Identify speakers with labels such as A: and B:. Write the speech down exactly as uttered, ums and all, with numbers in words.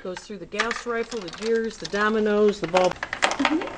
A: Goes through the Gauss rifle, the gears, the dominoes, the ball. Mm-hmm.